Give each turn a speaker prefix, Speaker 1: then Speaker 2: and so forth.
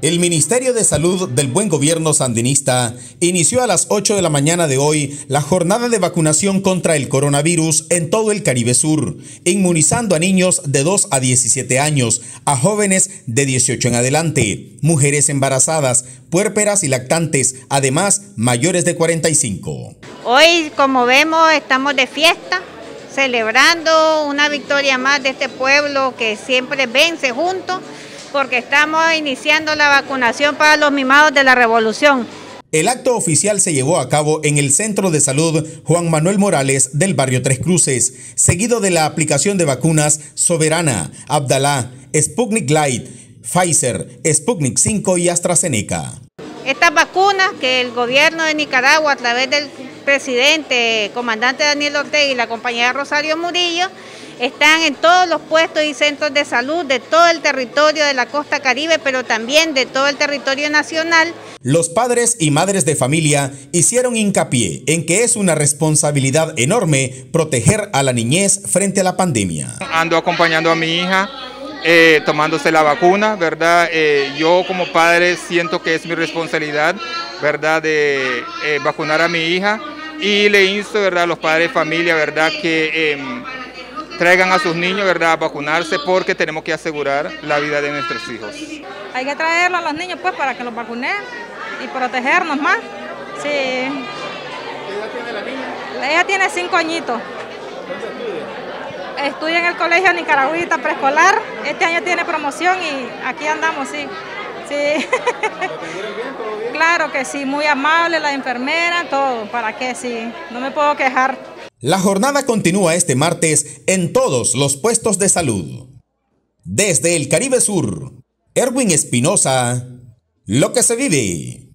Speaker 1: El Ministerio de Salud del Buen Gobierno sandinista inició a las 8 de la mañana de hoy la jornada de vacunación contra el coronavirus en todo el Caribe Sur, inmunizando a niños de 2 a 17 años, a jóvenes de 18 en adelante, mujeres embarazadas, puérperas y lactantes, además mayores de 45.
Speaker 2: Hoy, como vemos, estamos de fiesta, celebrando una victoria más de este pueblo que siempre vence juntos, porque estamos iniciando la vacunación para los mimados de la revolución.
Speaker 1: El acto oficial se llevó a cabo en el Centro de Salud Juan Manuel Morales del barrio Tres Cruces, seguido de la aplicación de vacunas Soberana, Abdalá, Sputnik Light, Pfizer, Sputnik 5 y AstraZeneca.
Speaker 2: Estas vacunas que el gobierno de Nicaragua, a través del presidente, comandante Daniel Ortega y la compañera Rosario Murillo, están en todos los puestos y centros de salud de todo el territorio de la costa Caribe, pero también de todo el territorio nacional.
Speaker 1: Los padres y madres de familia hicieron hincapié en que es una responsabilidad enorme proteger a la niñez frente a la pandemia.
Speaker 3: Ando acompañando a mi hija, tomándose la vacuna, ¿verdad? Yo como padre siento que es mi responsabilidad, ¿verdad?, de vacunar a mi hija, y le insto, ¿verdad?, a los padres de familia, ¿verdad?, que traigan a sus niños, ¿verdad?, a vacunarse, porque tenemos que asegurar la vida de nuestros hijos.
Speaker 4: Hay que traerlo a los niños pues para que los vacunen y protegernos más. Sí. ¿Qué
Speaker 5: edad tiene la niña?
Speaker 4: Ella tiene 5 añitos.
Speaker 5: ¿Dónde estudia?
Speaker 4: Estudia en el colegio Nicaragüita preescolar. Este año tiene promoción y aquí andamos, sí. Sí.
Speaker 5: ¿Lo atendieron bien, todo bien?
Speaker 4: Claro que sí, muy amable la enfermera, todo. ¿Para qué? Sí, no me puedo quejar.
Speaker 1: La jornada continúa este martes en todos los puestos de salud. Desde el Caribe Sur, Erwin Espinosa, lo que se vive.